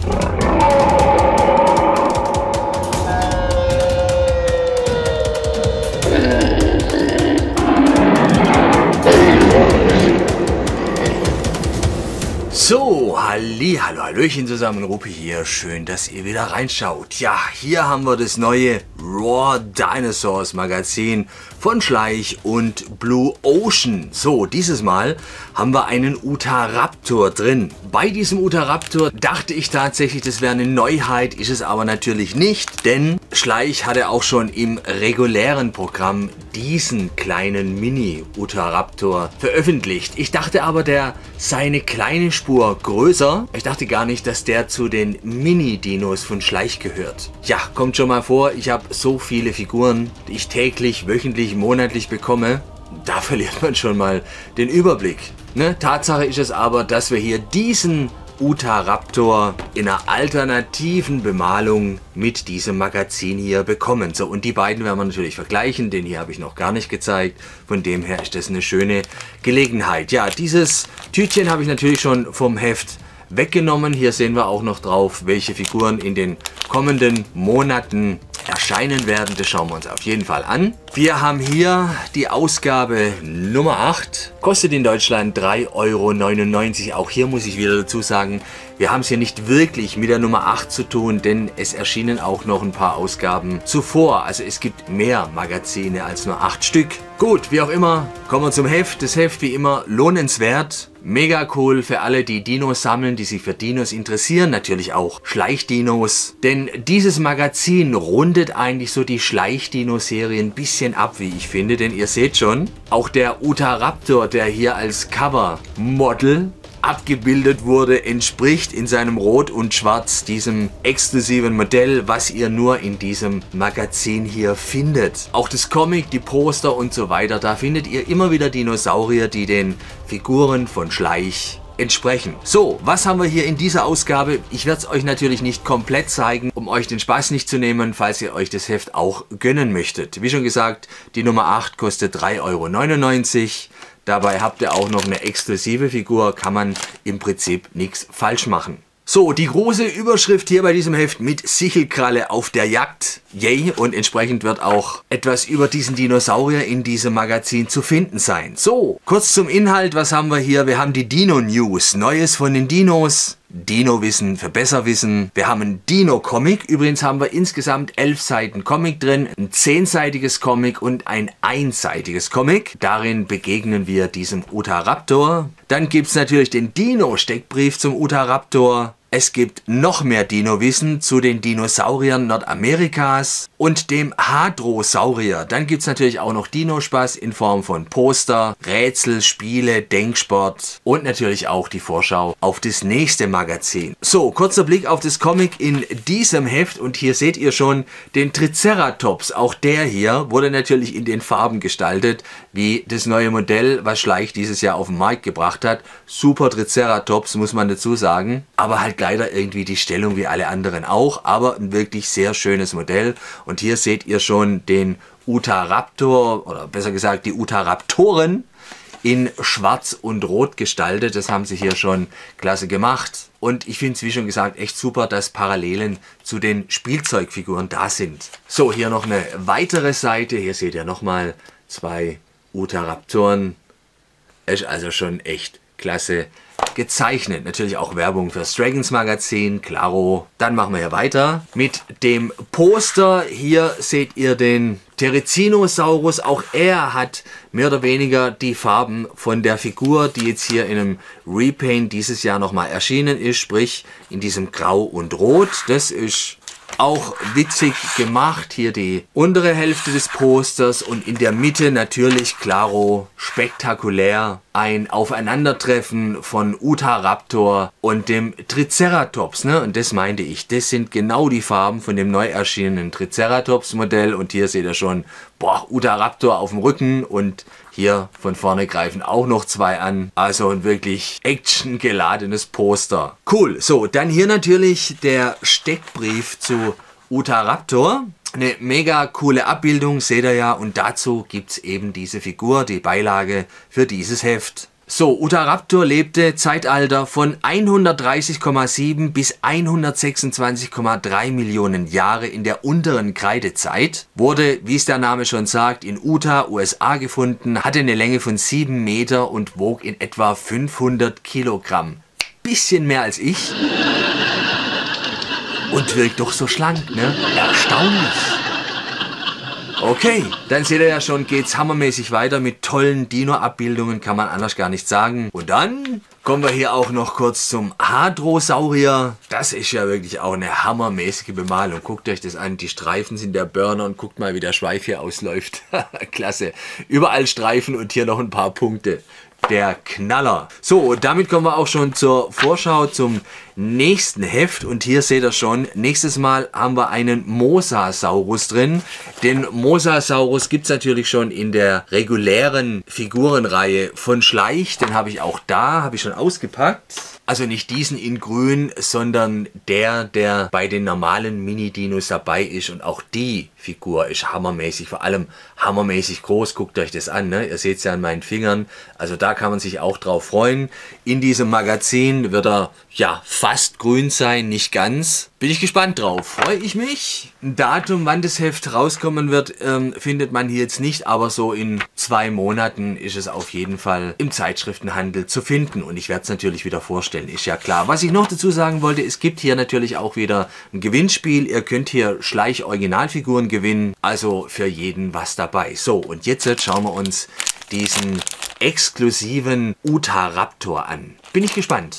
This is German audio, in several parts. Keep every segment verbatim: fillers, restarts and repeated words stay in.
So, halli, hallo, hallöchen zusammen, Ruppi hier, schön, dass ihr wieder reinschaut. Ja, hier haben wir das neue Raw Dinosaurs Magazin von Schleich und Blue Ocean. So, dieses Mal haben wir einen Utahraptor drin. Bei diesem Utahraptor dachte ich tatsächlich, das wäre eine Neuheit, ist es aber natürlich nicht, denn Schleich hatte auch schon im regulären Programm diesen kleinen Mini-Utahraptor veröffentlicht. Ich dachte aber, der sei eine kleine Spur größer. Ich dachte gar nicht, dass der zu den Mini-Dinos von Schleich gehört. Ja, kommt schon mal vor, ich habe so viele Figuren, die ich täglich, wöchentlich, monatlich bekomme. Da verliert man schon mal den Überblick. Ne? Tatsache ist es aber, dass wir hier diesen Utahraptor in einer alternativen Bemalung mit diesem Magazin hier bekommen. So, und die beiden werden wir natürlich vergleichen. Den hier habe ich noch gar nicht gezeigt. Von dem her ist das eine schöne Gelegenheit. Ja, dieses Tütchen habe ich natürlich schon vom Heft weggenommen. Hier sehen wir auch noch drauf, welche Figuren in den kommenden Monaten erscheinen werden. Das schauen wir uns auf jeden Fall an. Wir haben hier die Ausgabe Nummer acht. Kostet in Deutschland drei Euro neunundneunzig. Auch hier muss ich wieder dazu sagen, wir haben es hier nicht wirklich mit der Nummer acht zu tun, denn es erschienen auch noch ein paar Ausgaben zuvor. Also es gibt mehr Magazine als nur acht Stück. Gut, wie auch immer, kommen wir zum Heft. Das Heft wie immer lohnenswert. Mega cool für alle, die Dinos sammeln, die sich für Dinos interessieren. Natürlich auch Schleich-Dinos. Denn dieses Magazin rundet eigentlich so die Schleich-Dino-Serie ein bisschen ab, wie ich finde. Denn ihr seht schon, auch der Utahraptor, der hier als Cover-Model abgebildet wurde, entspricht in seinem Rot und Schwarz diesem exklusiven Modell, was ihr nur in diesem Magazin hier findet. Auch das Comic, die Poster und so weiter, da findet ihr immer wieder Dinosaurier, die den Figuren von Schleich entsprechen. So, was haben wir hier in dieser Ausgabe? Ich werde es euch natürlich nicht komplett zeigen, um euch den Spaß nicht zu nehmen, falls ihr euch das Heft auch gönnen möchtet. Wie schon gesagt, die Nummer acht kostet drei Euro neunundneunzig. Dabei habt ihr auch noch eine exklusive Figur, kann man im Prinzip nichts falsch machen. So, die große Überschrift hier bei diesem Heft mit Sichelkralle auf der Jagd. Yay, und entsprechend wird auch etwas über diesen Dinosaurier in diesem Magazin zu finden sein. So, kurz zum Inhalt, was haben wir hier? Wir haben die Dino-News, Neues von den Dinos. Dino-Wissen für Besserwissen. Wir haben einen Dino-Comic. Übrigens haben wir insgesamt elf Seiten Comic drin, ein zehnseitiges Comic und ein einseitiges Comic. Darin begegnen wir diesem Utahraptor. Dann gibt es natürlich den Dino-Steckbrief zum Utahraptor. Es gibt noch mehr Dino-Wissen zu den Dinosauriern Nordamerikas und dem Hadrosaurier. Dann gibt es natürlich auch noch Dino-Spaß in Form von Poster, Rätsel, Spiele, Denksport und natürlich auch die Vorschau auf das nächste Magazin. So, kurzer Blick auf das Comic in diesem Heft und hier seht ihr schon den Triceratops. Auch der hier wurde natürlich in den Farben gestaltet, wie das neue Modell, was Schleich dieses Jahr auf den Markt gebracht hat. Super Triceratops, muss man dazu sagen, aber halt leider irgendwie die Stellung wie alle anderen auch, aber ein wirklich sehr schönes Modell. Und hier seht ihr schon den Utahraptor, oder besser gesagt die Utahraptoren in Schwarz und Rot gestaltet. Das haben sie hier schon klasse gemacht. Und ich finde es, wie schon gesagt, echt super, dass Parallelen zu den Spielzeugfiguren da sind. So, hier noch eine weitere Seite. Hier seht ihr nochmal zwei Utahraptoren. Ist also schon echt klasse gezeichnet. Natürlich auch Werbung fürs Dragons Magazin, klaro. Dann machen wir hier weiter mit dem Poster. Hier seht ihr den Therizinosaurus. Auch er hat mehr oder weniger die Farben von der Figur, die jetzt hier in einem Repaint dieses Jahr nochmal erschienen ist, sprich in diesem Grau und Rot. Das ist auch witzig gemacht. Hier die untere Hälfte des Posters und in der Mitte natürlich, klaro, spektakulär, ein Aufeinandertreffen von Utahraptor und dem Triceratops. Ne? Und das meinte ich, das sind genau die Farben von dem neu erschienenen Triceratops Modell. Und hier seht ihr schon, boah, Utahraptor auf dem Rücken und hier von vorne greifen auch noch zwei an. Also ein wirklich actiongeladenes Poster. Cool. So, dann hier natürlich der Steckbrief zu Utahraptor. Eine mega coole Abbildung, seht ihr ja. Und dazu gibt es eben diese Figur, die Beilage für dieses Heft. So, Utahraptor lebte Zeitalter von hundertdreißig Komma sieben bis hundertsechsundzwanzig Komma drei Millionen Jahre in der unteren Kreidezeit. Wurde, wie es der Name schon sagt, in Utah, U S A gefunden, hatte eine Länge von sieben Meter und wog in etwa fünfhundert Kilogramm. Bisschen mehr als ich. Und wirkt doch so schlank, ne? Erstaunlich. Okay, dann seht ihr ja schon, geht's hammermäßig weiter mit tollen Dino-Abbildungen, kann man anders gar nicht sagen. Und dann kommen wir hier auch noch kurz zum Hadrosaurier. Das ist ja wirklich auch eine hammermäßige Bemalung. Guckt euch das an, die Streifen sind der Burner und guckt mal, wie der Schweif hier ausläuft. Klasse, überall Streifen und hier noch ein paar Punkte. Der Knaller. So, und damit kommen wir auch schon zur Vorschau zum nächsten Heft. Und hier seht ihr schon, nächstes Mal haben wir einen Mosasaurus drin. Den Mosasaurus gibt es natürlich schon in der regulären Figurenreihe von Schleich. Den habe ich auch da, habe ich schon ausgepackt. Also nicht diesen in grün, sondern der, der bei den normalen Mini-Dinos dabei ist. Und auch die Figur ist hammermäßig, vor allem hammermäßig groß. Guckt euch das an, ne? Ihr seht es ja an meinen Fingern. Also da kann man sich auch drauf freuen. In diesem Magazin wird er ja fast grün sein, nicht ganz. Bin ich gespannt drauf, freue ich mich. Ein Datum, wann das Heft rauskommen wird, ähm, findet man hier jetzt nicht, aber so in zwei Monaten ist es auf jeden Fall im Zeitschriftenhandel zu finden. Und ich werde es natürlich wieder vorstellen, ist ja klar. Was ich noch dazu sagen wollte, es gibt hier natürlich auch wieder ein Gewinnspiel. Ihr könnt hier Schleich-Originalfiguren gewinnen, also für jeden was dabei. So, und jetzt schauen wir uns diesen exklusiven Utahraptor an. Bin ich gespannt.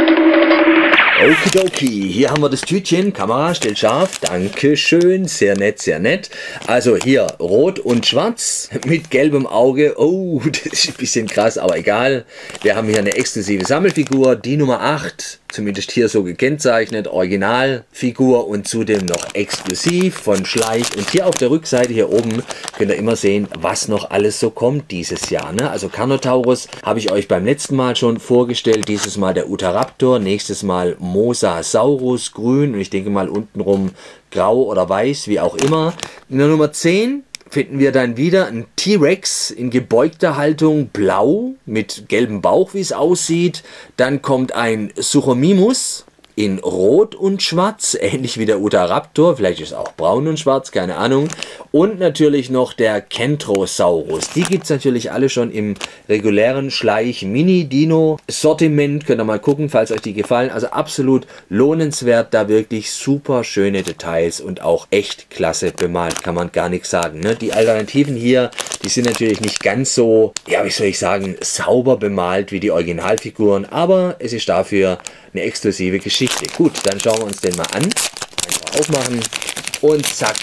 Okidoki, hier haben wir das Tütchen. Kamera, stellt scharf. Dankeschön, sehr nett, sehr nett. Also hier rot und schwarz mit gelbem Auge. Oh, das ist ein bisschen krass, aber egal. Wir haben hier eine exklusive Sammelfigur, die Nummer acht. Zumindest hier so gekennzeichnet, Originalfigur und zudem noch exklusiv von Schleich. Und hier auf der Rückseite, hier oben, könnt ihr immer sehen, was noch alles so kommt dieses Jahr. Ne? Also Carnotaurus habe ich euch beim letzten Mal schon vorgestellt. Dieses Mal der Utahraptor, nächstes Mal Mosasaurus, grün und ich denke mal untenrum grau oder weiß, wie auch immer. In der Nummer zehn finden wir dann wieder einen T-Rex in gebeugter Haltung, blau, mit gelbem Bauch, wie es aussieht. Dann kommt ein Suchomimus in rot und schwarz, ähnlich wie der Utahraptor, vielleicht ist es auch braun und schwarz, keine Ahnung. Und natürlich noch der Kentrosaurus. Die gibt es natürlich alle schon im regulären Schleich-Mini-Dino-Sortiment. Könnt ihr mal gucken, falls euch die gefallen. Also absolut lohnenswert, da wirklich super schöne Details und auch echt klasse bemalt, kann man gar nichts sagen. Ne? Die Alternativen hier, die sind natürlich nicht ganz so, ja, wie soll ich sagen, sauber bemalt wie die Originalfiguren, aber es ist dafür eine exklusive Geschichte. Gut, dann schauen wir uns den mal an. Einfach aufmachen und zack.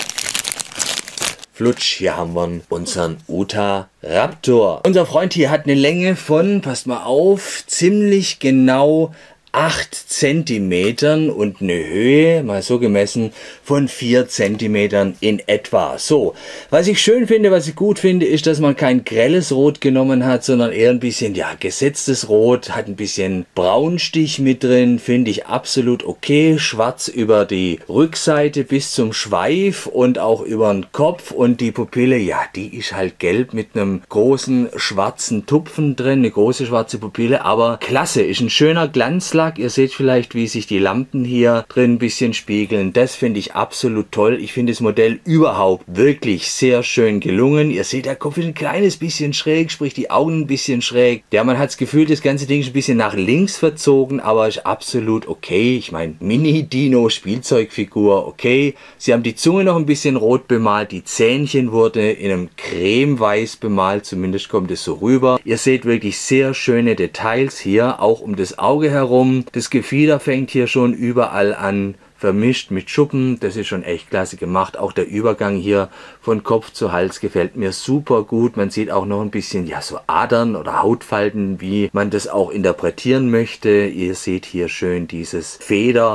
Flutsch, hier haben wir unseren Utahraptor. Unser Freund hier hat eine Länge von, passt mal auf, ziemlich genau acht Zentimetern und eine Höhe, mal so gemessen, von vier Zentimetern in etwa. So, was ich schön finde, was ich gut finde, ist, dass man kein grelles Rot genommen hat, sondern eher ein bisschen, ja, gesetztes Rot, hat ein bisschen Braunstich mit drin, finde ich absolut okay. Schwarz über die Rückseite bis zum Schweif und auch über den Kopf und die Pupille, ja, die ist halt gelb mit einem großen schwarzen Tupfen drin, eine große schwarze Pupille, aber klasse, ist ein schöner Glanzlack. Ihr seht vielleicht, wie sich die Lampen hier drin ein bisschen spiegeln. Das finde ich absolut toll. Ich finde das Modell überhaupt wirklich sehr schön gelungen. Ihr seht, der Kopf ist ein kleines bisschen schräg, sprich die Augen ein bisschen schräg. Ja, man hat das Gefühl, das ganze Ding ist ein bisschen nach links verzogen, aber ist absolut okay. Ich meine, Mini-Dino-Spielzeugfigur, okay. Sie haben die Zunge noch ein bisschen rot bemalt. Die Zähnchen wurde in einem cremeweiß bemalt. Zumindest kommt es so rüber. Ihr seht wirklich sehr schöne Details hier, auch um das Auge herum. Das Gefieder fängt hier schon überall an, vermischt mit Schuppen. Das ist schon echt klasse gemacht. Auch der Übergang hier von Kopf zu Hals gefällt mir super gut. Man sieht auch noch ein bisschen, ja, so Adern oder Hautfalten, wie man das auch interpretieren möchte. Ihr seht hier schön dieses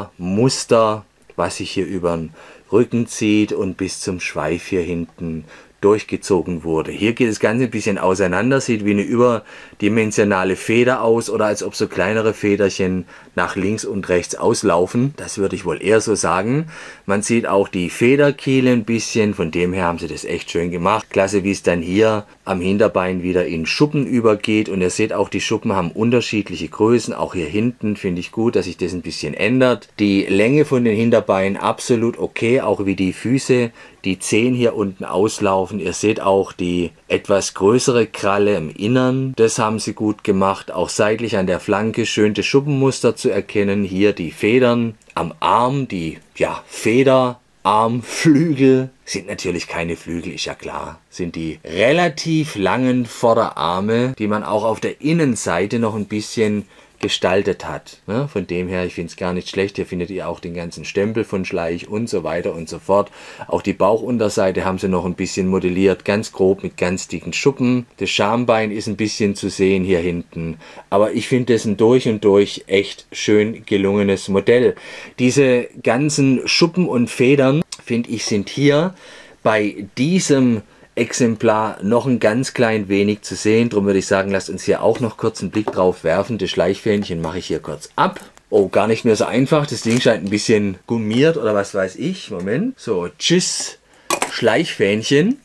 Federmuster, was sich hier über den Rücken zieht und bis zum Schweif hier hinten durchgezogen wurde. Hier geht das Ganze ein bisschen auseinander, sieht wie eine überdimensionale Feder aus oder als ob so kleinere Federchen nach links und rechts auslaufen. Das würde ich wohl eher so sagen. Man sieht auch die Federkiele ein bisschen, von dem her haben sie das echt schön gemacht. Klasse, wie es dann hier am Hinterbein wieder in Schuppen übergeht, und ihr seht auch, die Schuppen haben unterschiedliche Größen. Auch hier hinten finde ich gut, dass sich das ein bisschen ändert. Die Länge von den Hinterbeinen absolut okay, auch wie die Füße, die Zehen hier unten auslaufen. Ihr seht auch die etwas größere Kralle im Innern. Das haben sie gut gemacht. Auch seitlich an der Flanke schön das Schuppenmuster zu erkennen. Hier die Federn am Arm, die ja, Feder, Armflügel. Sind natürlich keine Flügel, ist ja klar. Sind die relativ langen Vorderarme, die man auch auf der Innenseite noch ein bisschen gestaltet hat. Ne? Von dem her, ich finde es gar nicht schlecht. Hier findet ihr auch den ganzen Stempel von Schleich und so weiter und so fort. Auch die Bauchunterseite haben sie noch ein bisschen modelliert, ganz grob mit ganz dicken Schuppen. Das Schambein ist ein bisschen zu sehen hier hinten. Aber ich finde das ein durch und durch echt schön gelungenes Modell. Diese ganzen Schuppen und Federn, finde ich, sind hier bei diesem Exemplar noch ein ganz klein wenig zu sehen. Darum würde ich sagen, lasst uns hier auch noch kurz einen Blick drauf werfen. Das Schleichfähnchen mache ich hier kurz ab. Oh, gar nicht mehr so einfach. Das Ding scheint ein bisschen gummiert oder was weiß ich. Moment. So, tschüss, Schleichfähnchen.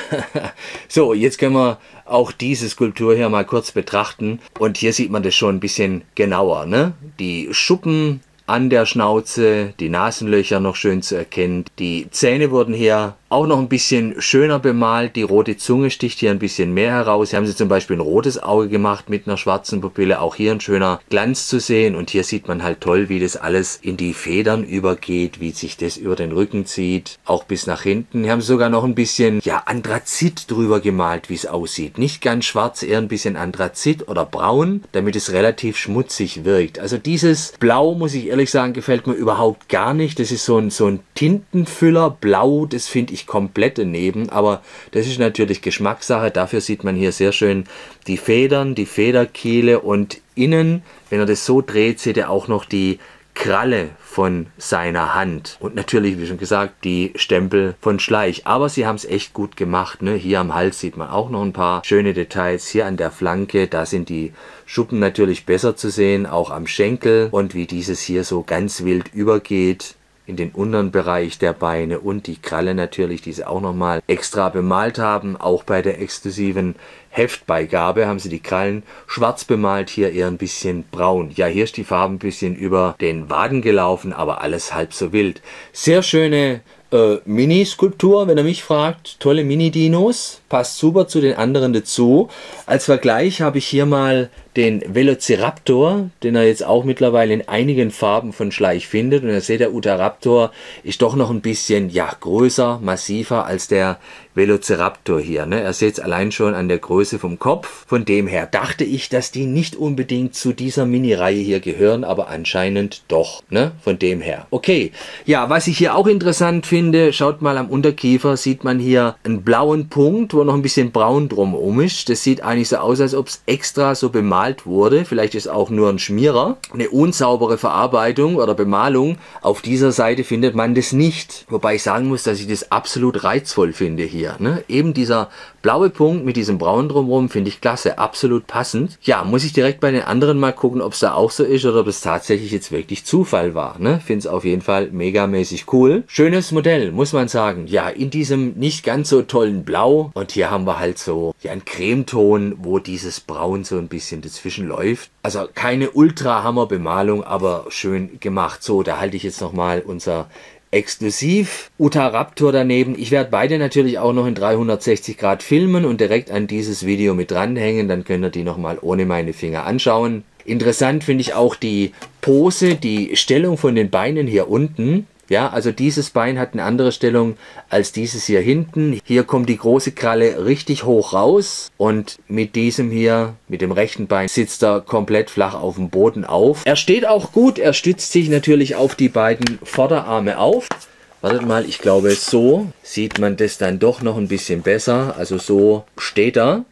So, jetzt können wir auch diese Skulptur hier mal kurz betrachten. Und hier sieht man das schon ein bisschen genauer, ne? Die Schuppen an der Schnauze, die Nasenlöcher noch schön zu erkennen. Die Zähne wurden hier auch noch ein bisschen schöner bemalt. Die rote Zunge sticht hier ein bisschen mehr heraus. Hier haben sie zum Beispiel ein rotes Auge gemacht mit einer schwarzen Pupille. Auch hier ein schöner Glanz zu sehen. Und hier sieht man halt toll, wie das alles in die Federn übergeht, wie sich das über den Rücken zieht, auch bis nach hinten. Hier haben sie sogar noch ein bisschen, ja, Anthrazit drüber gemalt, wie es aussieht. Nicht ganz schwarz, eher ein bisschen Anthrazit oder braun, damit es relativ schmutzig wirkt. Also dieses Blau, muss ich ehrlich sagen, gefällt mir überhaupt gar nicht. Das ist so ein, so ein Tintenfüller. Blau, das finde ich komplett daneben, aber das ist natürlich Geschmackssache. Dafür sieht man hier sehr schön die Federn, die Federkiele, und innen, wenn er das so dreht, seht ihr auch noch die Kralle von seiner Hand. Und natürlich, wie schon gesagt, die Stempel von Schleich. Aber sie haben es echt gut gemacht, ne? Hier am Hals sieht man auch noch ein paar schöne Details. Hier an der Flanke, da sind die Schuppen natürlich besser zu sehen, auch am Schenkel. Und wie dieses hier so ganz wild übergeht in den unteren Bereich der Beine, und die Kralle natürlich, die sie auch nochmal extra bemalt haben. Auch bei der exklusiven Heftbeigabe haben sie die Krallen schwarz bemalt, hier eher ein bisschen braun. Ja, hier ist die Farbe ein bisschen über den Waden gelaufen, aber alles halb so wild. Sehr schöne äh, Mini-Skulptur, wenn ihr mich fragt. Tolle Mini-Dinos, passt super zu den anderen dazu. Als Vergleich habe ich hier mal den Velociraptor, den er jetzt auch mittlerweile in einigen Farben von Schleich findet. Und ihr seht, der Utahraptor ist doch noch ein bisschen, ja, größer, massiver als der Velociraptor hier. Ne? Er seht es allein schon an der Größe vom Kopf. Von dem her dachte ich, dass die nicht unbedingt zu dieser Mini-Reihe hier gehören, aber anscheinend doch. Ne? Von dem her. Okay, ja, was ich hier auch interessant finde, schaut mal am Unterkiefer, sieht man hier einen blauen Punkt, wo noch ein bisschen braun drumherum ist. Das sieht eigentlich so aus, als ob es extra so bemalt wurde. Vielleicht ist auch nur ein Schmierer. Eine unsaubere Verarbeitung oder Bemalung. Auf dieser Seite findet man das nicht. Wobei ich sagen muss, dass ich das absolut reizvoll finde hier. Ne? Eben dieser blaue Punkt mit diesem Braun drumherum finde ich klasse. Absolut passend. Ja, muss ich direkt bei den anderen mal gucken, ob es da auch so ist oder ob es tatsächlich jetzt wirklich Zufall war. Ne? Finde es auf jeden Fall megamäßig cool. Schönes Modell, muss man sagen. Ja, in diesem nicht ganz so tollen Blau. Und hier haben wir halt so ja, einen Cremeton, wo dieses Braun so ein bisschen dazwischen läuft. Also keine Ultra-Hammer-Bemalung, aber schön gemacht. So, da halte ich jetzt nochmal unser Exklusiv Utahraptor daneben. Ich werde beide natürlich auch noch in dreihundertsechzig Grad filmen und direkt an dieses Video mit dranhängen. Dann könnt ihr die nochmal ohne meine Finger anschauen. Interessant finde ich auch die Pose, die Stellung von den Beinen hier unten. Ja, also dieses Bein hat eine andere Stellung als dieses hier hinten. Hier kommt die große Kralle richtig hoch raus und mit diesem hier, mit dem rechten Bein, sitzt er komplett flach auf dem Boden auf. Er steht auch gut, er stützt sich natürlich auf die beiden Vorderarme auf. Wartet mal, ich glaube, so sieht man das dann doch noch ein bisschen besser. Also so steht er.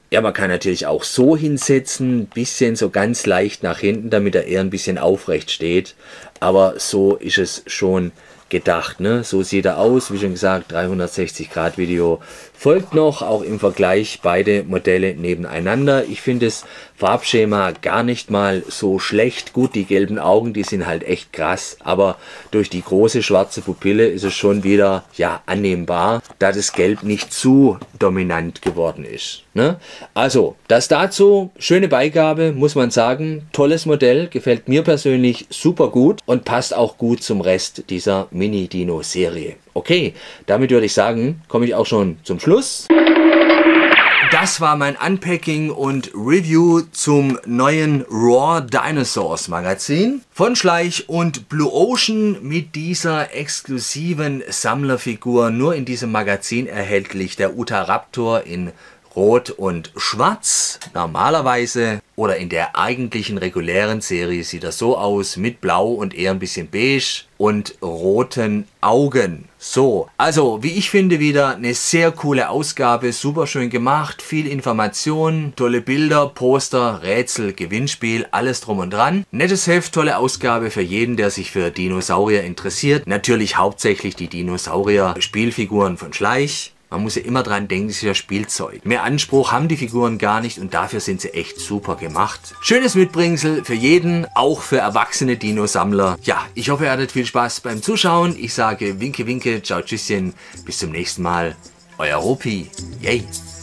Ja, man kann natürlich auch so hinsetzen, bisschen so ganz leicht nach hinten, damit er eher ein bisschen aufrecht steht. Aber so ist es schon gedacht, ne? So sieht er aus, wie schon gesagt, dreihundertsechzig Grad Video folgt noch, auch im Vergleich beide Modelle nebeneinander. Ich finde das Farbschema gar nicht mal so schlecht. Gut, die gelben Augen, die sind halt echt krass, aber durch die große schwarze Pupille ist es schon wieder, ja, annehmbar, da das Gelb nicht zu dominant geworden ist, ne? Also, das dazu, schöne Beigabe, muss man sagen, tolles Modell, gefällt mir persönlich super gut und passt auch gut zum Rest dieser Mini-Dino-Serie. Okay, damit würde ich sagen, komme ich auch schon zum Schluss. Das war mein Unpacking und Review zum neuen Raw Dinosaurs Magazin von Schleich und Blue Ocean mit dieser exklusiven Sammlerfigur, nur in diesem Magazin erhältlich, der Utahraptor in Rot und Schwarz normalerweise, oder in der eigentlichen regulären Serie sieht das so aus, mit Blau und eher ein bisschen beige und roten Augen. So, also wie ich finde, wieder eine sehr coole Ausgabe, super schön gemacht, viel Information, tolle Bilder, Poster, Rätsel, Gewinnspiel, alles drum und dran. Nettes Heft, tolle Ausgabe für jeden, der sich für Dinosaurier interessiert. Natürlich hauptsächlich die Dinosaurier-Spielfiguren von Schleich. Man muss ja immer dran denken, das ist ja Spielzeug. Mehr Anspruch haben die Figuren gar nicht und dafür sind sie echt super gemacht. Schönes Mitbringsel für jeden, auch für erwachsene Dino-Sammler. Ja, ich hoffe, ihr hattet viel Spaß beim Zuschauen. Ich sage Winke, Winke, ciao, tschüsschen, bis zum nächsten Mal. Euer Ropi. Yay!